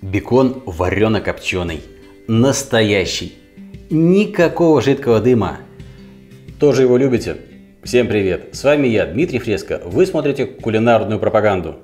Бекон варено-копченый. Настоящий. Никакого жидкого дыма. Тоже его любите? Всем привет! С вами я, Дмитрий Фреско. Вы смотрите кулинарную пропаганду.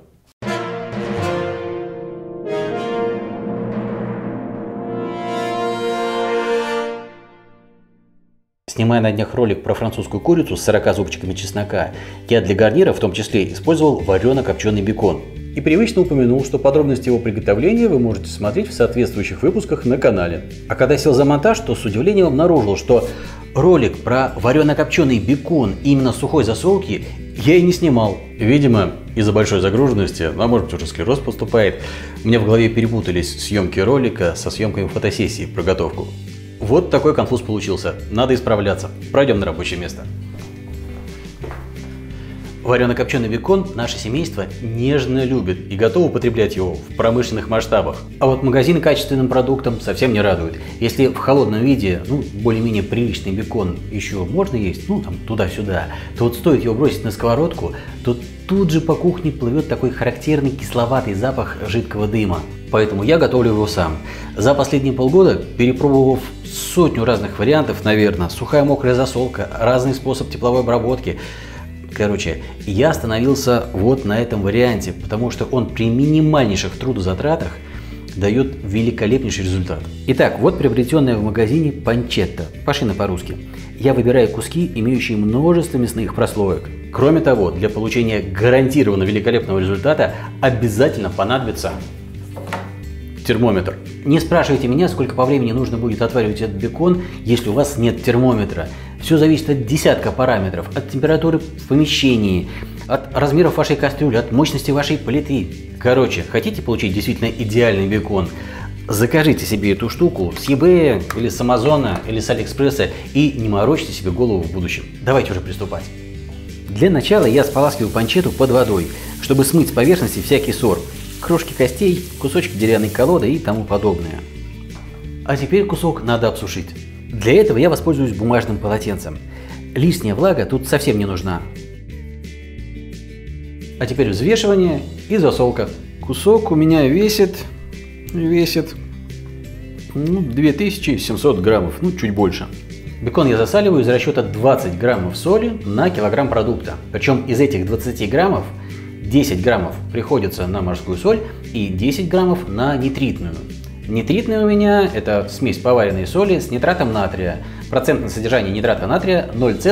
Снимая на днях ролик про французскую курицу с 40 зубчиками чеснока, я для гарнира в том числе использовал варено-копченый бекон. И привычно упомянул, что подробности его приготовления вы можете смотреть в соответствующих выпусках на канале. А когда сел за монтаж, то с удивлением обнаружил, что ролик про варено-копченый бекон именно сухой засолки я и не снимал. Видимо, из-за большой загруженности, а может быть уже склероз поступает, у меня в голове перепутались съемки ролика со съемками фотосессии про готовку. Вот такой конфуз получился. Надо исправляться. Пройдем на рабочее место. Варено-копченый бекон наше семейство нежно любит и готово употреблять его в промышленных масштабах. А вот магазины качественным продуктом совсем не радуют. Если в холодном виде, более-менее приличный бекон еще можно есть, там туда-сюда, то вот стоит его бросить на сковородку, то тут же по кухне плывет такой характерный кисловатый запах жидкого дыма. Поэтому я готовлю его сам. За последние полгода, перепробовав сотню разных вариантов, наверное, сухая мокрая засолка, разный способ тепловой обработки. Короче, я остановился вот на этом варианте, потому что он при минимальнейших трудозатратах дает великолепнейший результат. Итак, вот приобретенная в магазине панчетта, пашина по-русски. Я выбираю куски, имеющие множество мясных прослоек. Кроме того, для получения гарантированно великолепного результата обязательно понадобится термометр. Не спрашивайте меня, сколько по времени нужно будет отваривать этот бекон, если у вас нет термометра. Все зависит от десятка параметров, от температуры в помещении, от размеров вашей кастрюли, от мощности вашей плиты. Короче, хотите получить действительно идеальный бекон? Закажите себе эту штуку с eBay или с Амазона или с Алиэкспресса и не морочьте себе голову в будущем. Давайте уже приступать. Для начала я споласкиваю панчетту под водой, чтобы смыть с поверхности всякий сор. Крошки костей, кусочки деревянной колоды и тому подобное. А теперь кусок надо обсушить. Для этого я воспользуюсь бумажным полотенцем. Лишняя влага тут совсем не нужна. А теперь взвешивание и засолка. Кусок у меня весит 2700 граммов, чуть больше. Бекон я засаливаю из расчета 20 граммов соли на килограмм продукта. Причем из этих 20 граммов 10 граммов приходится на морскую соль и 10 граммов на нитритную. Нитритная у меня – это смесь поваренной соли с нитратом натрия. Процентное содержание нитрата натрия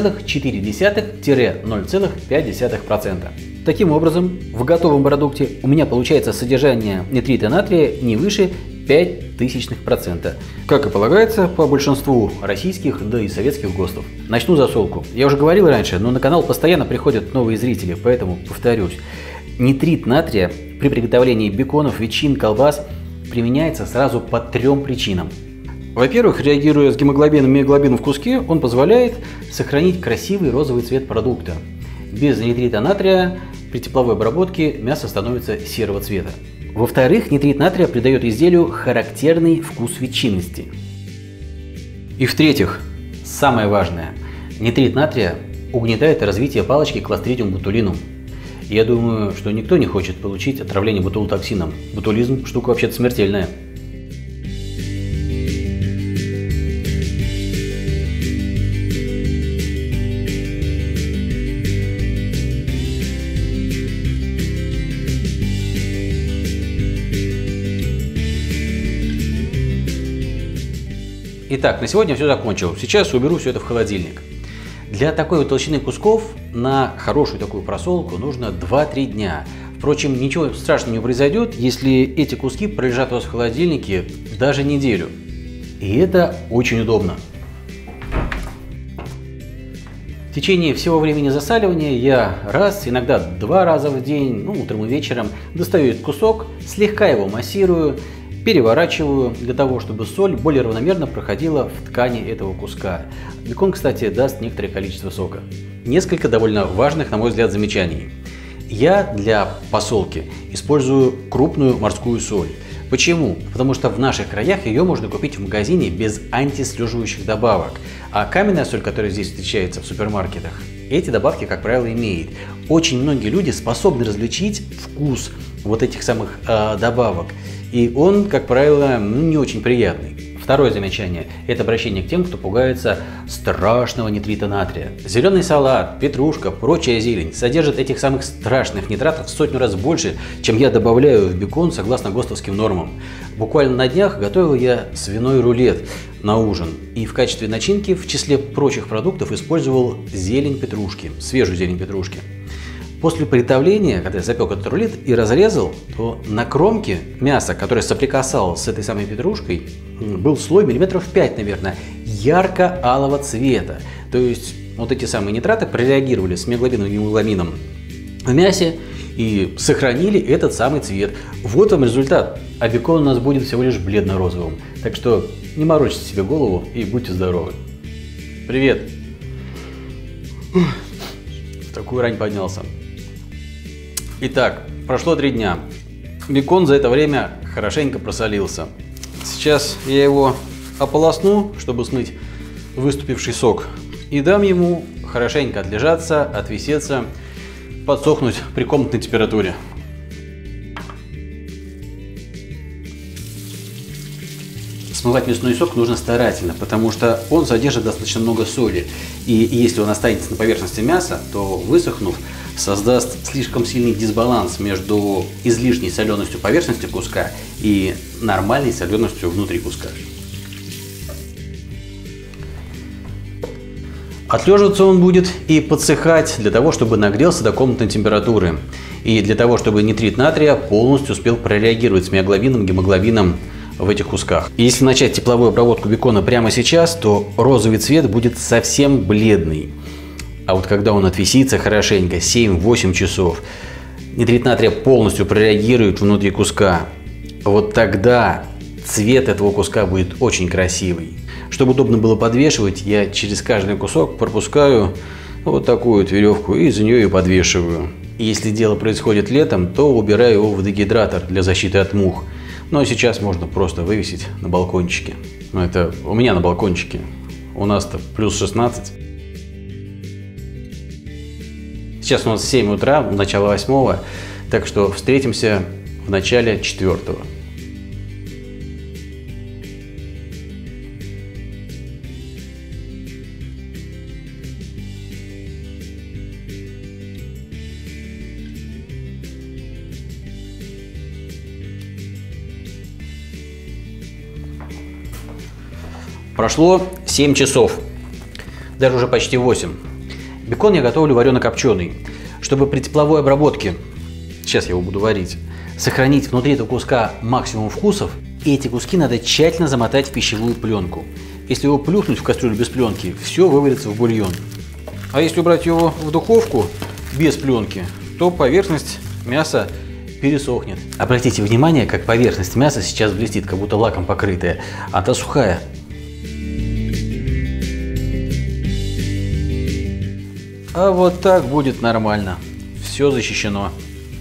0,4-0,5%. Таким образом, в готовом продукте у меня получается содержание нитрита натрия не выше 0,005%. Как и полагается по большинству российских, да и советских ГОСТов. Начну засолку. Я уже говорил раньше, но на канал постоянно приходят новые зрители, поэтому повторюсь. Нитрит натрия при приготовлении беконов, ветчин, колбас применяется сразу по трем причинам. Во-первых, реагируя с гемоглобином и миоглобином в куске, он позволяет сохранить красивый розовый цвет продукта. Без нитрита натрия при тепловой обработке мясо становится серого цвета. Во-вторых, нитрит натрия придает изделию характерный вкус ветчинности. И в-третьих, самое важное, нитрит натрия угнетает развитие палочки Clostridium botulinum. Я думаю, что никто не хочет получить отравление ботулотоксином. Ботулизм – штука вообще-то смертельная. Итак, на сегодня все закончил. Сейчас уберу все это в холодильник. Для такой вот толщины кусков на хорошую такую просолку нужно 2-3 дня. Впрочем, ничего страшного не произойдет, если эти куски пролежат у вас в холодильнике даже неделю. И это очень удобно. В течение всего времени засаливания я раз, иногда 2 раза в день, утром и вечером, достаю этот кусок, слегка его массирую, переворачиваю для того, чтобы соль более равномерно проходила в ткани этого куска. Бекон, кстати, даст некоторое количество сока. Несколько довольно важных, на мой взгляд, замечаний. Я для посолки использую крупную морскую соль. Почему? Потому что в наших краях ее можно купить в магазине без антислеживающих добавок. А каменная соль, которая здесь встречается в супермаркетах, эти добавки, как правило, имеет. Очень многие люди способны различить вкус вот этих самых добавок. и он, как правило, не очень приятный. Второе замечание – это обращение к тем, кто пугается страшного нитрита натрия. Зеленый салат, петрушка, прочая зелень содержат этих самых страшных нитратов в 100 раз больше, чем я добавляю в бекон согласно ГОСТовским нормам. Буквально на днях готовил я свиной рулет на ужин и в качестве начинки в числе прочих продуктов использовал зелень петрушки, свежую зелень петрушки. После приготовления, когда я запек этот рулет и разрезал, то на кромке мяса, которое соприкасалось с этой самой петрушкой, был слой миллиметров 5, наверное, ярко-алого цвета. То есть вот эти самые нитраты прореагировали с миоглобином и гемоглобином в мясе и сохранили этот самый цвет. Вот вам результат. А бекон у нас будет всего лишь бледно-розовым. Так что не морочьте себе голову и будьте здоровы. Привет! В такую рань поднялся. Итак, прошло 3 дня. Бекон за это время хорошенько просолился. Сейчас я его ополосну, чтобы смыть выступивший сок, и дам ему хорошенько отлежаться, отвеситься, подсохнуть при комнатной температуре. Смывать мясной сок нужно старательно, потому что он содержит достаточно много соли. И если он останется на поверхности мяса, то, высохнув, создаст слишком сильный дисбаланс между излишней соленостью поверхности куска и нормальной соленостью внутри куска. Отлеживаться он будет и подсыхать для того, чтобы нагрелся до комнатной температуры. И для того, чтобы нитрит натрия полностью успел прореагировать с миоглобином, гемоглобином в этих кусках. И если начать тепловую обработку бекона прямо сейчас, то розовый цвет будет совсем бледный. А вот когда он отвесится хорошенько, 7-8 часов, нитрит натрия полностью прореагирует внутри куска. Вот тогда цвет этого куска будет очень красивый. Чтобы удобно было подвешивать, я через каждый кусок пропускаю вот такую вот веревку и за нее и подвешиваю. И если дело происходит летом, то убираю его в дегидратор для защиты от мух. Но сейчас можно просто вывесить на балкончике. Но это у меня на балкончике. У нас-то плюс 16. Сейчас у нас 7 утра, начало 8, так что встретимся в начале 4. Прошло 7 часов, даже уже почти 8. Бекон я готовлю варено-копченый. Чтобы при тепловой обработке, сейчас я его буду варить, сохранить внутри этого куска максимум вкусов, эти куски надо тщательно замотать в пищевую пленку. Если его плюхнуть в кастрюлю без пленки, все вывалится в бульон. А если убрать его в духовку без пленки, то поверхность мяса пересохнет. Обратите внимание, как поверхность мяса сейчас блестит, как будто лаком покрытая, а та сухая. А вот так будет нормально. Все защищено.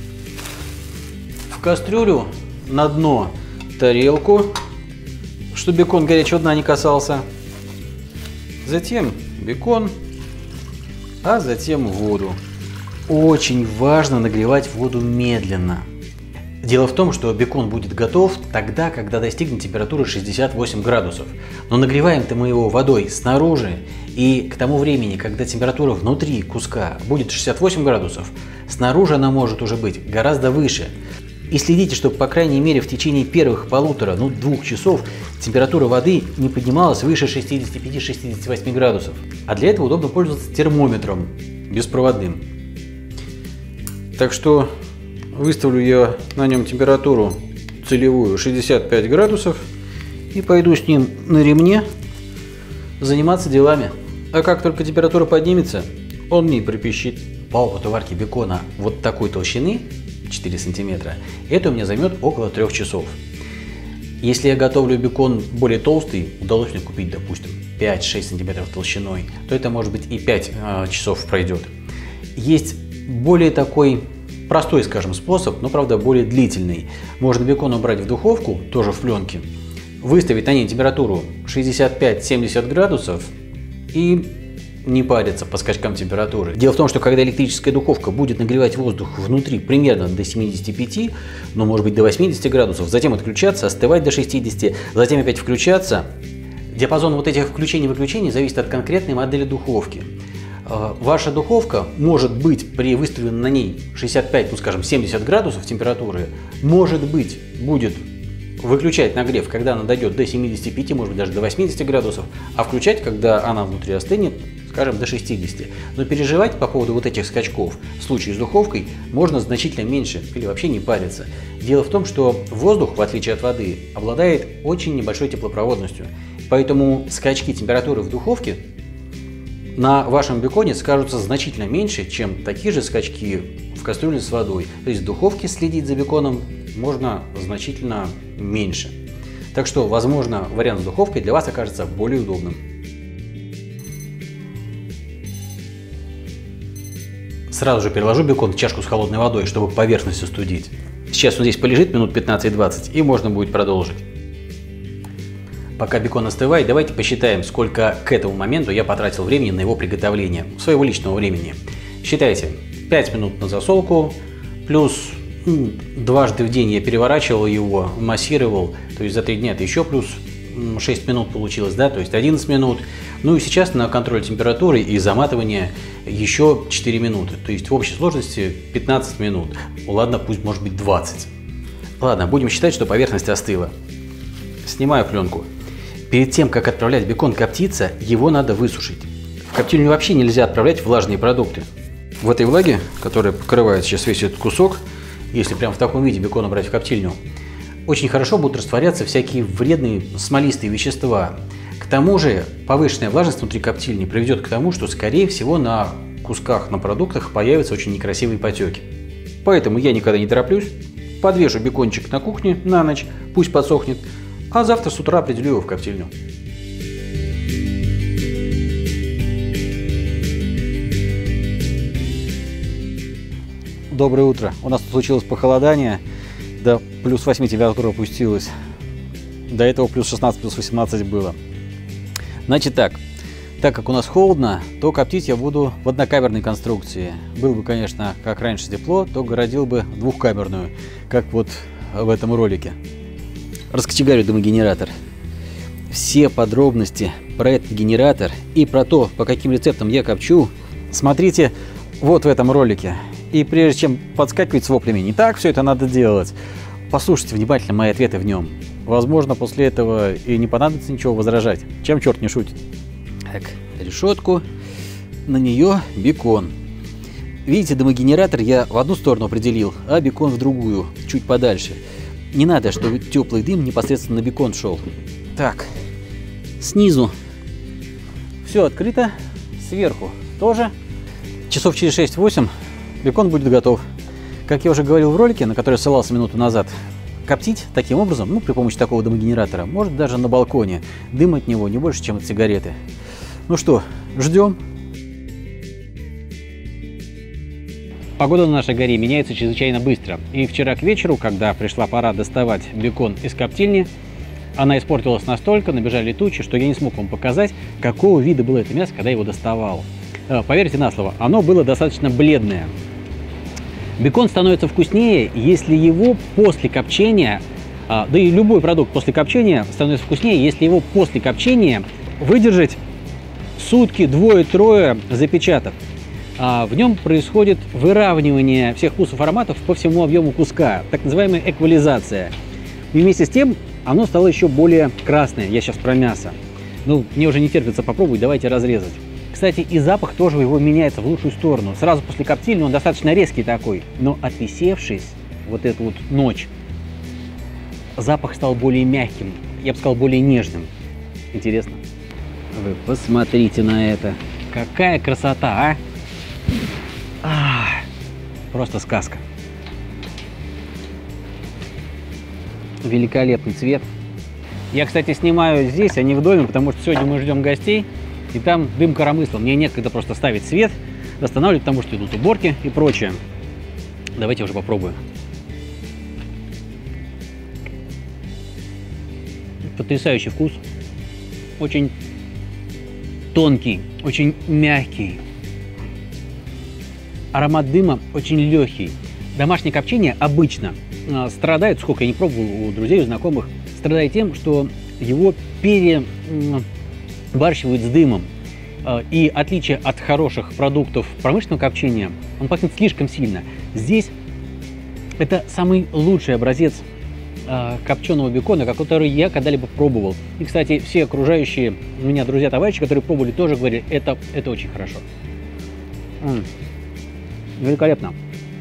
В кастрюлю на дно тарелку, чтобы бекон горячего дна не касался. Затем бекон, а затем воду. Очень важно нагревать воду медленно. Дело в том, что бекон будет готов тогда, когда достигнет температуры 68 градусов. Но нагреваем-то мы его водой снаружи, и к тому времени, когда температура внутри куска будет 68 градусов, снаружи она может уже быть гораздо выше. И следите, чтобы, по крайней мере, в течение первых 1,5–2 часов температура воды не поднималась выше 65–68 градусов. А для этого удобно пользоваться термометром беспроводным. Так что выставлю я на нем температуру целевую 65 градусов и пойду с ним на ремне заниматься делами. А как только температура поднимется, он мне пропищит. По опыту варки бекона вот такой толщины, 4 сантиметра, это у меня займет около 3 часов. Если я готовлю бекон более толстый, удалось мне купить, допустим, 5-6 сантиметров толщиной, то это может быть и 5 часов пройдет. Есть более такой простой, скажем, способ, но, правда, более длительный. Можно бекон убрать в духовку, тоже в пленке, выставить на ней температуру 65–70 градусов и не париться по скачкам температуры. Дело в том, что когда электрическая духовка будет нагревать воздух внутри примерно до 75, ну может быть до 80 градусов, затем отключаться, остывать до 60, затем опять включаться, диапазон вот этих включений-выключений зависит от конкретной модели духовки. Ваша духовка может быть при выставленной на ней 65, ну скажем 70 градусов температуры, может быть будет выключать нагрев, когда она дойдет до 75, может быть даже до 80 градусов, а включать, когда она внутри остынет, скажем, до 60. Но переживать по поводу вот этих скачков в случае с духовкой можно значительно меньше или вообще не париться. Дело в том, что воздух, в отличие от воды, обладает очень небольшой теплопроводностью, поэтому скачки температуры в духовке на вашем беконе скажутся значительно меньше, чем такие же скачки в кастрюле с водой. То есть в духовке следить за беконом можно значительно меньше. Так что, возможно, вариант с духовкой для вас окажется более удобным. Сразу же переложу бекон в чашку с холодной водой, чтобы поверхность остудить. Сейчас он здесь полежит минут 15-20 и можно будет продолжить. Пока бекон остывает, давайте посчитаем, сколько к этому моменту я потратил времени на его приготовление, своего личного времени. Считайте, 5 минут на засолку, плюс дважды в день я переворачивал его, массировал, то есть за 3 дня это еще плюс 6 минут получилось, да, то есть 11 минут. Ну и сейчас на контроль температуры и заматывание еще 4 минуты, то есть в общей сложности 15 минут. Ладно, пусть может быть 20. Ладно, будем считать, что поверхность остыла. Снимаю пленку. Перед тем, как отправлять бекон коптиться, его надо высушить. В коптильню вообще нельзя отправлять влажные продукты. В этой влаге, которая покрывает сейчас весь этот кусок, если прям в таком виде бекона брать в коптильню, очень хорошо будут растворяться всякие вредные смолистые вещества. К тому же повышенная влажность внутри коптильни приведет к тому, что, скорее всего, на кусках, на продуктах появятся очень некрасивые потеки. Поэтому я никогда не тороплюсь, подвешу бекончик на кухне на ночь, пусть подсохнет, а завтра с утра определю его в коптильню. Доброе утро. У нас тут случилось похолодание. До плюс 8 температура опустилась. До этого плюс 16, плюс 18 было. Значит так как у нас холодно, то коптить я буду в однокамерной конструкции. Было бы, конечно, как раньше тепло, то городил бы двухкамерную, как вот в этом ролике. Раскочегарю дымогенератор. Все подробности про этот генератор и про то, по каким рецептам я копчу, смотрите вот в этом ролике. И прежде чем подскакивать с воплями, не так все это надо делать, послушайте внимательно мои ответы в нем. Возможно, после этого и не понадобится ничего возражать, чем черт не шутит. Так, решетку, на нее бекон. Видите, дымогенератор я в одну сторону определил, а бекон в другую, чуть подальше. Не надо, чтобы теплый дым непосредственно на бекон шел. Так, снизу все открыто, сверху тоже. Часов через 6-8 бекон будет готов. Как я уже говорил в ролике, на который ссылался минуту назад, коптить таким образом, ну, при помощи такого дымогенератора, может даже на балконе. Дым от него не больше, чем от сигареты. Ну что, ждем. Погода на нашей горе меняется чрезвычайно быстро. И вчера к вечеру, когда пришла пора доставать бекон из коптильни, она испортилась настолько, набежали тучи, что я не смог вам показать, какого вида было это мясо, когда я его доставал. Поверьте на слово, оно было достаточно бледное. Бекон становится вкуснее, если его после копчения, да и любой продукт после копчения становится вкуснее, если его после копчения выдержать сутки, двое-трое запечатав. В нем происходит выравнивание всех вкусов, ароматов по всему объему куска, так называемая эквализация. И вместе с тем оно стало еще более красное. Я сейчас про мясо. Ну, мне уже не терпится попробовать, давайте разрезать. Кстати, и запах тоже его меняется в лучшую сторону. Сразу после коптильни он достаточно резкий такой, но отвисевшись вот эту вот ночь, запах стал более мягким, я бы сказал, более нежным. Интересно? Вы посмотрите на это. Какая красота, а! Просто сказка. Великолепный цвет. Я, кстати, снимаю здесь, а не в доме, потому что сегодня мы ждем гостей, и там дым коромысла. Мне некогда просто ставить свет, восстанавливать, потому что идут уборки и прочее. Давайте уже попробуем. Потрясающий вкус. Очень тонкий, очень мягкий. Аромат дыма очень легкий. Домашнее копчение обычно страдает, сколько я не пробовал у друзей, у знакомых, страдает тем, что его перебарщивают с дымом. И отличие от хороших продуктов промышленного копчения, он пахнет слишком сильно. Здесь это самый лучший образец копченого бекона, который я когда-либо пробовал. И, кстати, все окружающие меня друзья, товарищи, которые пробовали, тоже говорили, это очень хорошо. Великолепно.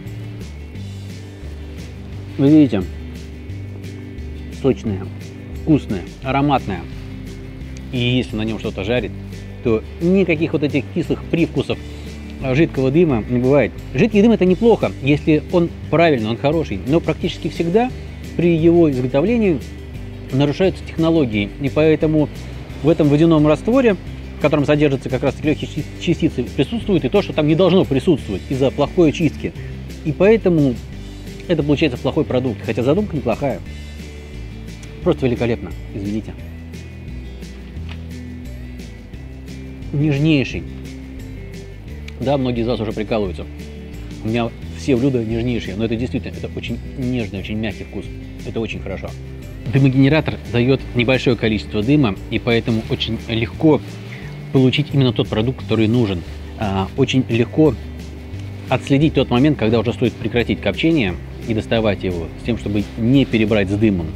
Вы видите, сочное, вкусное, ароматное. И если на нем что-то жарит, то никаких вот этих кислых привкусов жидкого дыма не бывает. Жидкий дым — это неплохо, если он правильный, он хороший, но практически всегда при его изготовлении нарушаются технологии. И поэтому в этом водяном растворе, в котором содержатся как раз легкие частицы, присутствует и то, что там не должно присутствовать из-за плохой очистки. И поэтому это получается плохой продукт, хотя задумка неплохая. Просто великолепно, извините. Нежнейший. Да, многие из вас уже прикалываются. У меня все блюда нежнейшие, но это действительно, это очень нежный, очень мягкий вкус. Это очень хорошо. Дымогенератор дает небольшое количество дыма, и поэтому очень легко получить именно тот продукт, который нужен. Очень легко отследить тот момент, когда уже стоит прекратить копчение и доставать его, с тем, чтобы не перебрать с дымом.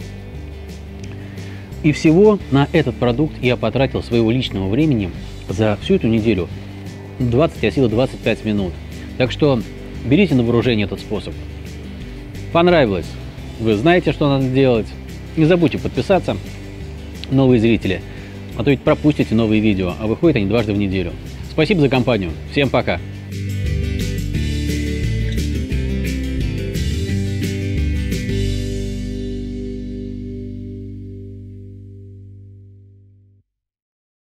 И всего на этот продукт я потратил своего личного времени за всю эту неделю 20, а сила 25 минут. Так что берите на вооружение этот способ. Понравилось? Вы знаете, что надо делать. Не забудьте подписаться, новые зрители, а то ведь пропустите новые видео, а выходят они дважды в неделю. Спасибо за компанию. Всем пока!